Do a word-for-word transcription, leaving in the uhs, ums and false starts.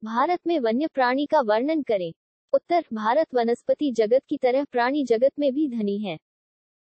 भारत में वन्य प्राणी का वर्णन करें। उत्तर, भारत वनस्पति जगत की तरह प्राणी जगत में भी धनी है।